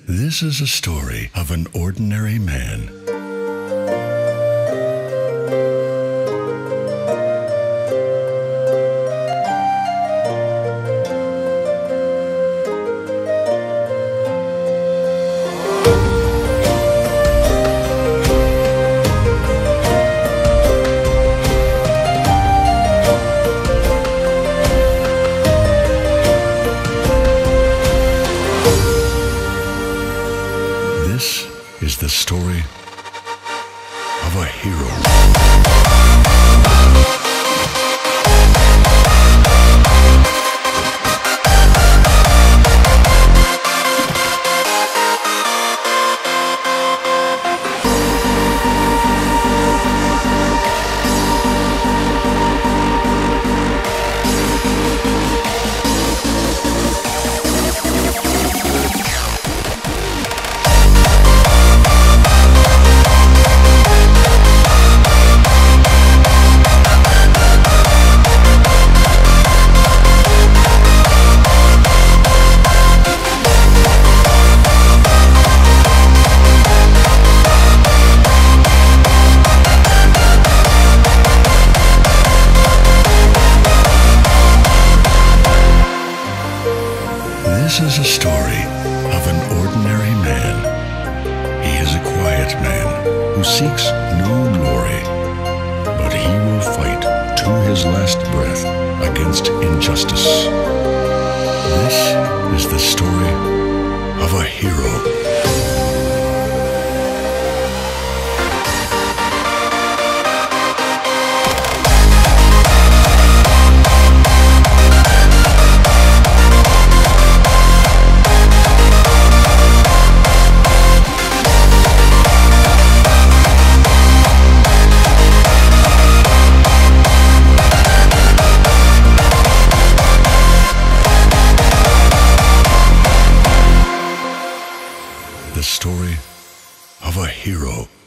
This is a story of an ordinary man. This is the story of a hero. This is a story of an ordinary man. He is a quiet man who seeks no glory, but he will fight to his last breath against injustice. This is the story of a hero. The story of a hero.